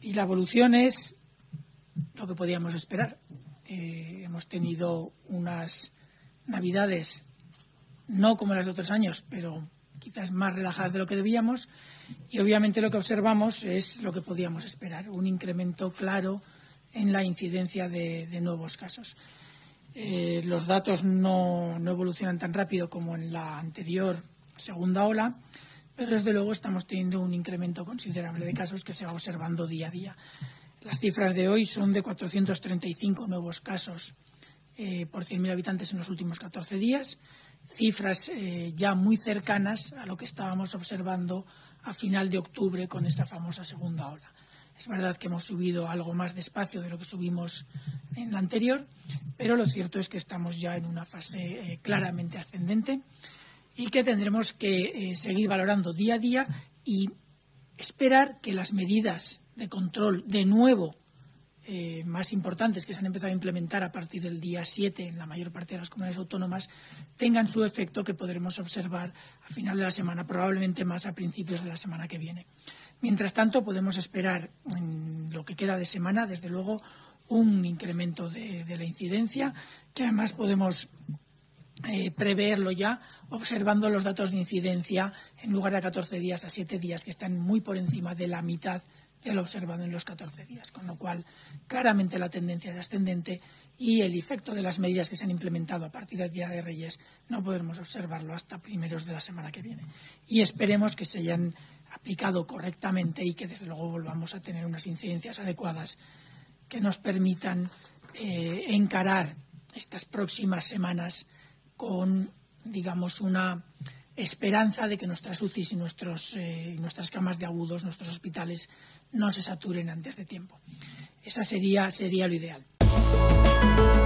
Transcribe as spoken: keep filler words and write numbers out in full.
Y la evolución es lo que podíamos esperar. Eh, hemos tenido unas Navidades no como las de otros años, pero quizás más relajadas de lo que debíamos, y obviamente lo que observamos es lo que podíamos esperar, un incremento claro en la incidencia de, de nuevos casos. Eh, los datos no, no evolucionan tan rápido como en la anterior segunda ola, pero desde luego estamos teniendo un incremento considerable de casos que se va observando día a día. Las cifras de hoy son de cuatrocientos treinta y cinco nuevos casos eh, por cien mil habitantes en los últimos catorce días, cifras eh, ya muy cercanas a lo que estábamos observando a final de octubre con esa famosa segunda ola. Es verdad que hemos subido algo más despacio de lo que subimos en la anterior, pero lo cierto es que estamos ya en una fase eh, claramente ascendente y que tendremos que eh, seguir valorando día a día y esperar que las medidas de control de nuevo eh, más importantes que se han empezado a implementar a partir del día siete en la mayor parte de las comunidades autónomas tengan su efecto, que podremos observar a final de la semana, probablemente más a principios de la semana que viene. Mientras tanto, podemos esperar en lo que queda de semana, desde luego, un incremento de, de la incidencia, que además podemos eh, preverlo ya observando los datos de incidencia en lugar de a catorce días a siete días, que están muy por encima de la mitad de lo observado en los catorce días, con lo cual claramente la tendencia es ascendente y el efecto de las medidas que se han implementado a partir del Día de Reyes no podremos observarlo hasta primeros de la semana que viene. Y esperemos que se hayan aplicado correctamente y que desde luego volvamos a tener unas incidencias adecuadas que nos permitan eh, encarar estas próximas semanas con, digamos, una esperanza de que nuestras U C Is y nuestros, eh, nuestras camas de agudos, nuestros hospitales, no se saturen antes de tiempo. Esa sería, sería lo ideal.